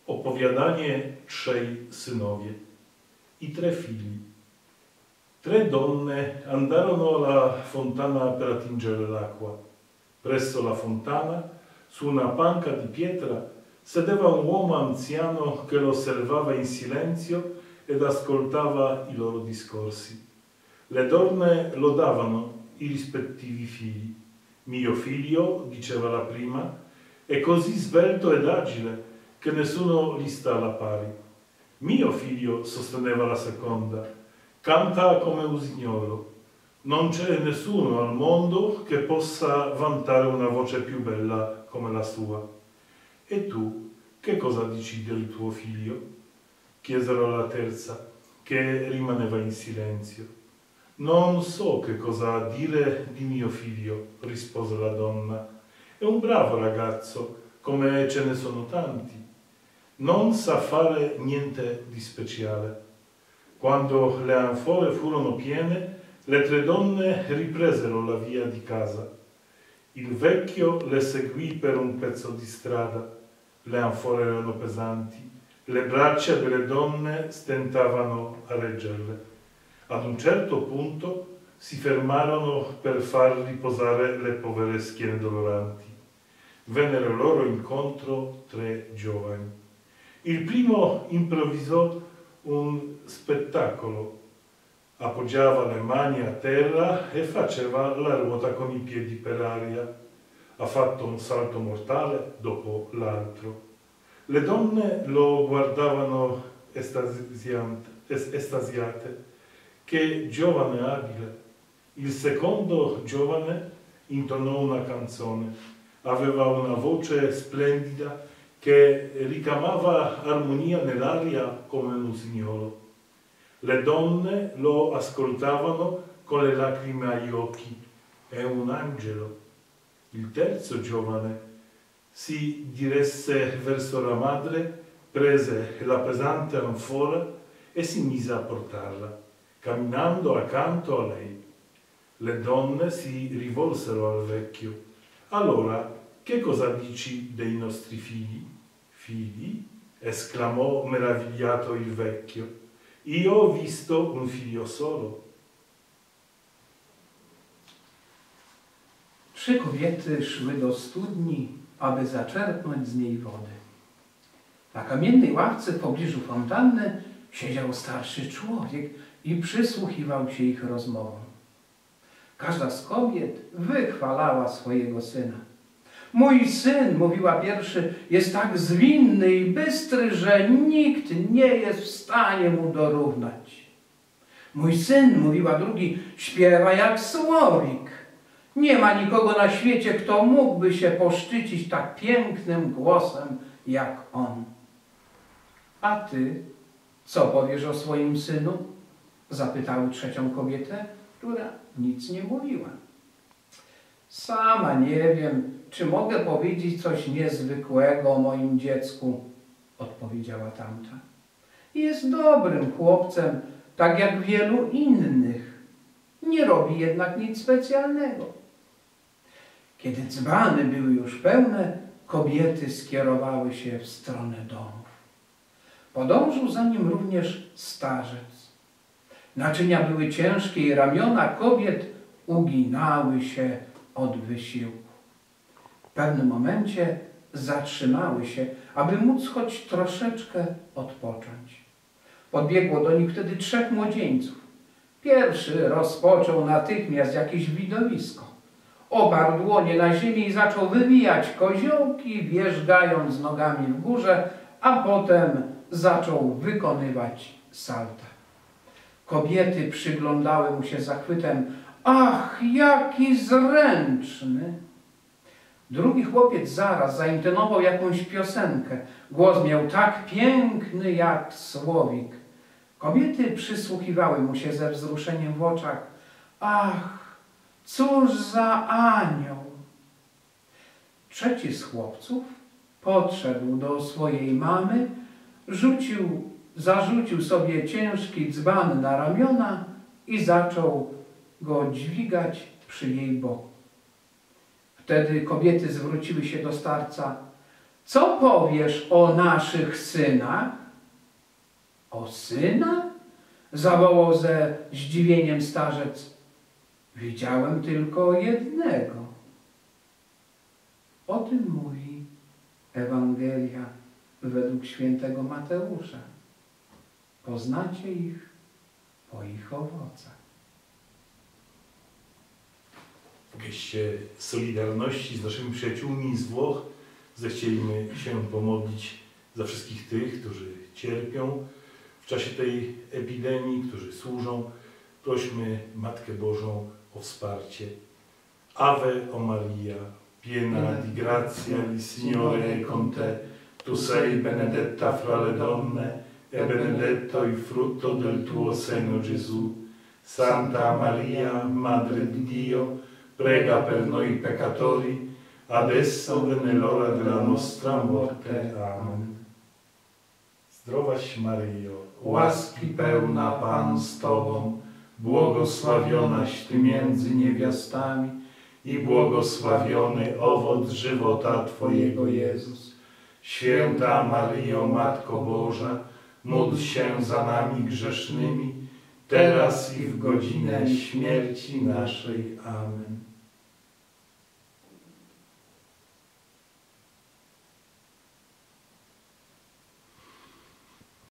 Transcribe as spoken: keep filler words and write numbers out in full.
Opowiadanie trzej synowie i tre figli. Tre donne andarono alla fontana per attingere l'acqua. Presso la fontana, su una panca di pietra, sedeva un uomo anziano che lo osservava in silenzio ed ascoltava i loro discorsi. Le donne lodavano i rispettivi figli. Mio figlio, diceva la prima, è così svelto ed agile che nessuno gli sta alla pari. Mio figlio, sosteneva la seconda, canta come usignolo. Non c'è nessuno al mondo che possa vantare una voce più bella come la sua. E tu, che cosa dici del tuo figlio? Chiesero alla terza, che rimaneva in silenzio. Non so che cosa dire di mio figlio, rispose la donna. È un bravo ragazzo, come ce ne sono tanti. Non sa fare niente di speciale. Quando le anfore furono piene, le tre donne ripresero la via di casa. Il vecchio le seguì per un pezzo di strada. Le anfore erano pesanti. Le braccia delle donne stentavano a reggerle. Ad un certo punto si fermarono per far riposare le povere schiene doloranti. Vennero loro incontro tre giovani. Il primo improvvisò un spettacolo. Appoggiava le mani a terra e faceva la ruota con i piedi per aria. Ha fatto un salto mortale dopo l'altro. Le donne lo guardavano estasiante, estasiate. Che giovane abile! Il secondo giovane intonò una canzone. Aveva una voce splendida che ricamava armonia nell'aria come un usignolo. Le donne lo ascoltavano con le lacrime agli occhi. È un angelo. Il terzo giovane si diresse verso la madre, prese la pesante anfora e si mise a portarla, camminando accanto a lei. Le donne si rivolsero al vecchio. Allora, che cosa dici dei nostri figli? Figli? Esclamò meravigliato il vecchio. Io ho visto un figlio solo. Trzy kobiety szły do studni, aby zaczerpnąć z niej wody. Na kamiennej ławce w pobliżu fontanny siedział starszy człowiek i przysłuchiwał się ich rozmowom. Każda z kobiet wychwalała swojego syna. Mój syn, mówiła pierwszy, jest tak zwinny i bystry, że nikt nie jest w stanie mu dorównać. Mój syn, mówiła drugi, śpiewa jak słowik. Nie ma nikogo na świecie, kto mógłby się poszczycić tak pięknym głosem jak on. A ty, co powiesz o swoim synu? Zapytały trzecią kobietę, która nic nie mówiła. Sama nie wiem, czy mogę powiedzieć coś niezwykłego o moim dziecku, odpowiedziała tamta. Jest dobrym chłopcem, tak jak wielu innych. Nie robi jednak nic specjalnego. Kiedy dzbany były już pełne, kobiety skierowały się w stronę domów. Podążył za nim również starzec. Naczynia były ciężkie i ramiona kobiet uginały się od wysiłku. W pewnym momencie zatrzymały się, aby móc choć troszeczkę odpocząć. Podbiegło do nich wtedy trzech młodzieńców. Pierwszy rozpoczął natychmiast jakieś widowisko. Oparł dłonie na ziemi i zaczął wywijać koziołki, wierzgając nogami w górze, a potem zaczął wykonywać salta. Kobiety przyglądały mu się zachwytem. Ach, jaki zręczny! Drugi chłopiec zaraz zaintonował jakąś piosenkę. Głos miał tak piękny jak słowik. Kobiety przysłuchiwały mu się ze wzruszeniem w oczach. Ach, cóż za anioł! Trzeci z chłopców podszedł do swojej mamy, rzucił, zarzucił sobie ciężki dzban na ramiona i zaczął go dźwigać przy jej boku. Wtedy kobiety zwróciły się do starca. Co powiesz o naszych synach? O synach? Zawołał ze zdziwieniem starzec. Widziałem tylko jednego. O tym mówi Ewangelia według świętego Mateusza. Poznacie ich po ich owocach. W geście solidarności z naszymi przyjaciółmi z Włoch zechcieliśmy się pomodlić za wszystkich tych, którzy cierpią w czasie tej epidemii, którzy służą. Prośmy Matkę Bożą o wsparcie. Ave o Maria, piena di grazia, il Signore è con te. Tu sei benedetta fra le donne, e benedetto il frutto del tuo seno, Gesù. Santa Maria, Madre di Dio, prega per noi peccatori, adesso e nell'ora della nostra morte. Amen. Zdrowaś Maryjo, łaski pełna Pan z Tobą, błogosławionaś Ty między niewiastami i błogosławiony owoc żywota Twojego, Jezus. Święta Maryjo, Matko Boża, módl się za nami grzesznymi, teraz i w godzinę śmierci naszej. Amen.